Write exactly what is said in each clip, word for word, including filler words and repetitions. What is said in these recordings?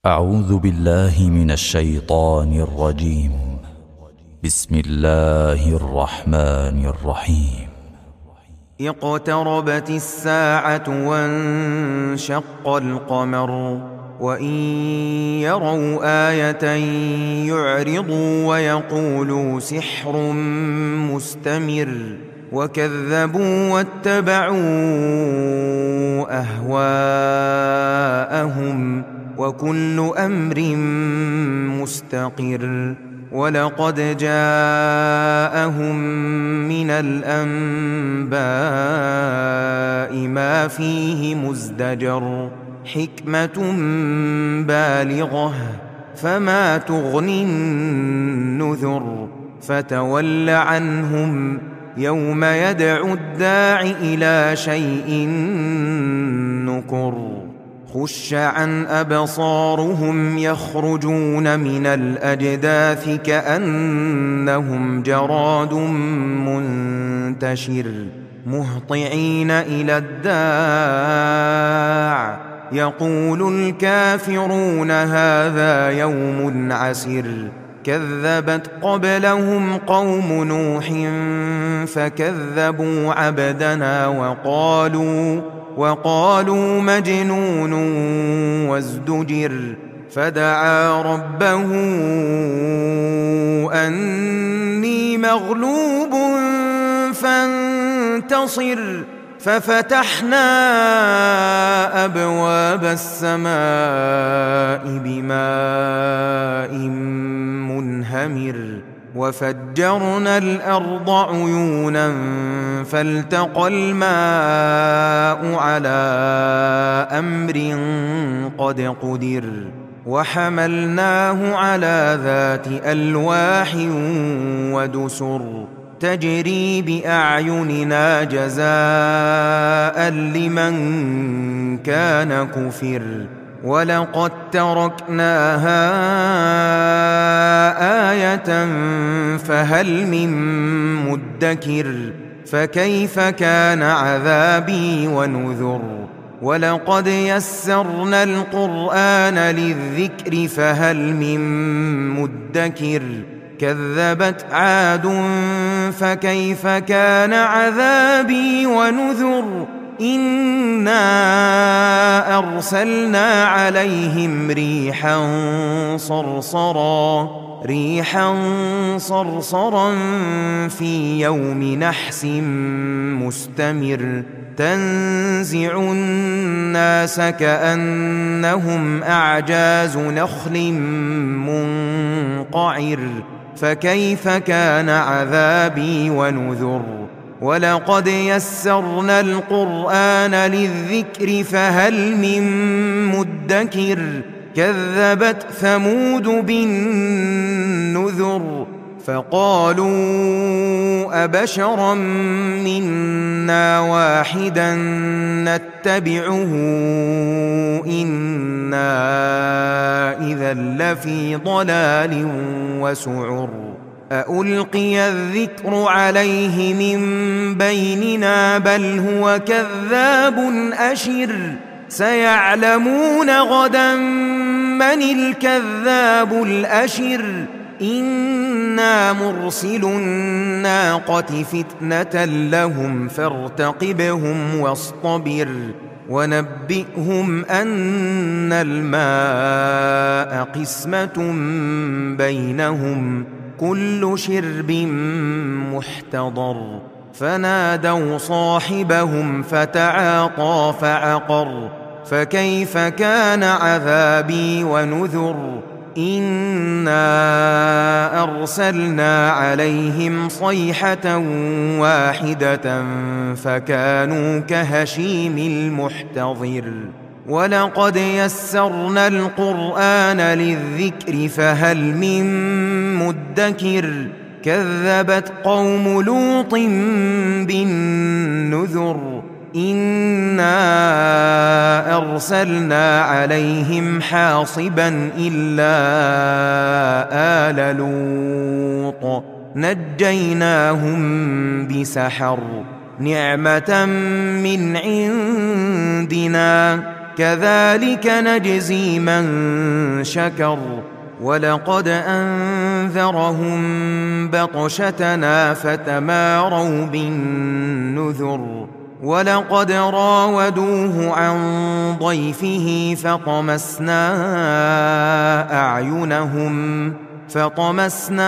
أعوذ بالله من الشيطان الرجيم. بسم الله الرحمن الرحيم. اقتربت الساعة وانشق القمر وإن يروا آية يعرضوا ويقولوا سحر مستمر وكذبوا واتبعوا أهواءهم وكل أمر مستقر. ولقد جاءهم من الأنباء ما فيه مزدجر حكمة بالغة فما تغني النذر. فتول عنهم يوم يدعو الداع إلى شيء نكر. خش عن أبصارهم يخرجون من الأجداث كأنهم جراد منتشر مهطعين إلى الداع يقول الكافرون هذا يوم عسر. كذبت قبلهم قوم نوح فكذبوا عبدنا وقالوا وقالوا مجنون وازدجر. فدعا ربه أني مغلوب فانتصر. ففتحنا أبواب السماء بماء منهمر وفجرنا الأرض عيونا فالتقى الماء على أمر قد قدر. وحملناه على ذات ألواح ودسر تجري بأعيننا جزاء لمن كان كفر. ولقد تركناها آية فهل من مدكر. فكيف كان عذابي ونذر. ولقد يسرنا القرآن للذكر فهل من مدكر. كذبت عاد فكيف كان عذابي ونذر. إنا أرسلنا عليهم ريحا صرصرا ريحا صرصرا في يوم نحس مستمر تنزع الناس كأنهم أعجاز نخل منقعر. فكيف كان عذابي ونذر. ولقد يسرنا القرآن للذكر فهل من مدكر. كذبت ثمود بالنذر فقالوا أبشرا منا واحدا نتبعه إنا إذا لفي ضلال وسعر. أألقي الذكر عليه من بيننا بل هو كذاب أشر. سيعلمون غدا من الكذاب الأشر. إنا مرسل الناقة فتنة لهم فارتقبهم واصطبر. ونبئهم أن الماء قسمة بينهم كل شرب محتضر. فنادوا صاحبهم فتعاطى فعقر. فكيف كان عذابي ونذر. إنا أرسلنا عليهم صيحة واحدة فكانوا كهشيم المحتضر. ولقد يسرنا القرآن للذكر فهل من مدكر. كذبت قوم لوط بالنذر. إنا أرسلنا عليهم حاصبا إلا آل لوط نجيناهم بسحر نعمة من عندنا كذلك نجزي من شكر ولقد أنذرهم بطشتنا فتماروا بالنذر ولقد راودوه عن ضيفه فطمسنا أعينهم فطمسنا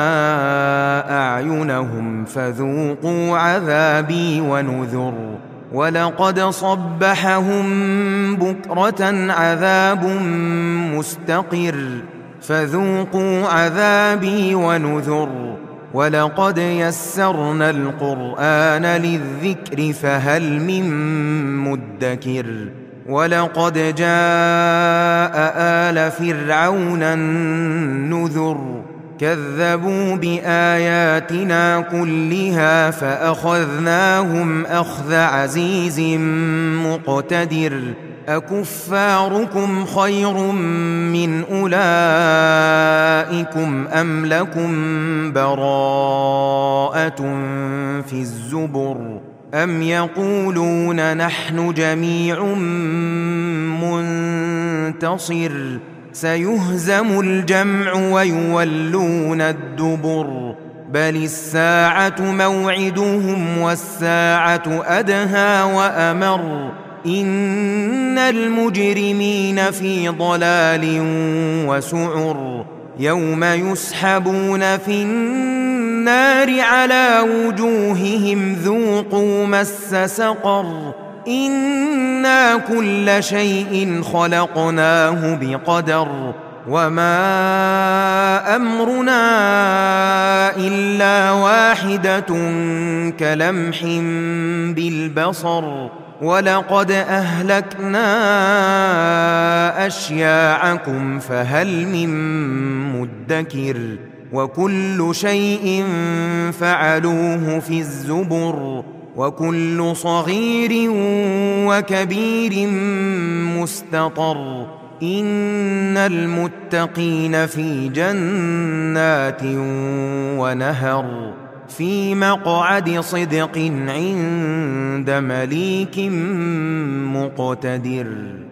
أعينهم فذوقوا عذابي ونذر ولقد صبحهم بكرة عذاب مستقر فذوقوا عذابي ونذر ولقد يسرنا القرآن للذكر فهل من مدكر ولقد جاء آل فرعون النذر كذبوا بآياتنا كلها فأخذناهم أخذ عزيز مقتدر أكفاركم خير من أولئكم أم لكم براءة في الزبر أم يقولون نحن جميع منتصر سيهزم الجمع ويولون الدبر بل الساعة موعدهم والساعة أدهى وأمر إن المجرمين في ضلال وسعر يوم يسحبون في النار على وجوههم ذوقوا مس سقر إنا كل شيء خلقناه بقدر وما أمرنا إلا واحدة كلمح بالبصر ولقد أهلكنا أشياعكم فهل من مدكر وكل شيء فعلوه في الزبر وكل صغير وكبير مستطر إن المتقين في جنات ونهر في مقعد صدق عند مليك مقتدر.